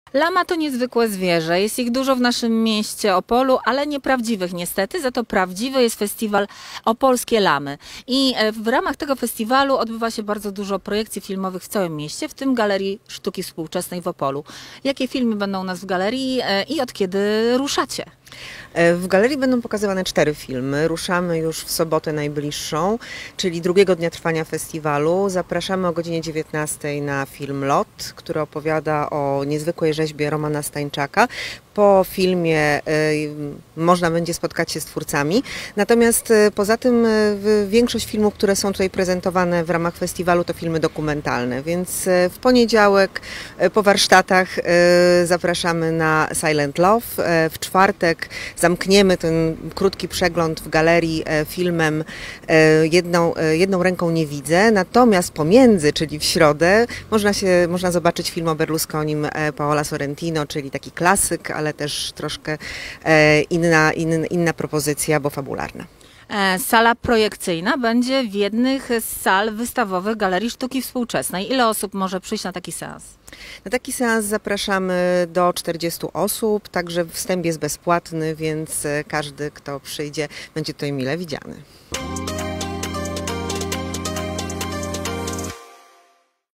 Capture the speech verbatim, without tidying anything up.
Lama to niezwykłe zwierzę. Jest ich dużo w naszym mieście Opolu, ale nieprawdziwych niestety. Za to prawdziwy jest festiwal Opolskie Lamy. I w ramach tego festiwalu odbywa się bardzo dużo projekcji filmowych w całym mieście, w tym Galerii Sztuki Współczesnej w Opolu. Jakie filmy będą u nas w galerii i od kiedy ruszacie? W galerii będą pokazywane cztery filmy. Ruszamy już w sobotę najbliższą, czyli drugiego dnia trwania festiwalu. Zapraszamy o godzinie dziewiętnastej na film Lot, który opowiada o niezwykłej rzeźbie Romana Stańczaka. Po filmie y, można będzie spotkać się z twórcami. Natomiast y, poza tym y, większość filmów, które są tutaj prezentowane w ramach festiwalu, to filmy dokumentalne. Więc y, w poniedziałek y, po warsztatach y, zapraszamy na Silent Love. Y, w czwartek zamkniemy ten krótki przegląd w galerii y, filmem y, jedną, y, jedną ręką nie widzę. Natomiast pomiędzy, czyli w środę, można, się, można zobaczyć film o Berlusconim y, Paola Sorrentino, czyli taki klasyk, ale też troszkę inna, inna, inna propozycja, bo fabularna. Sala projekcyjna będzie w jednych z sal wystawowych Galerii Sztuki Współczesnej. Ile osób może przyjść na taki seans? Na taki seans zapraszamy do czterdziestu osób, także wstęp jest bezpłatny, więc każdy, kto przyjdzie, będzie tutaj mile widziany.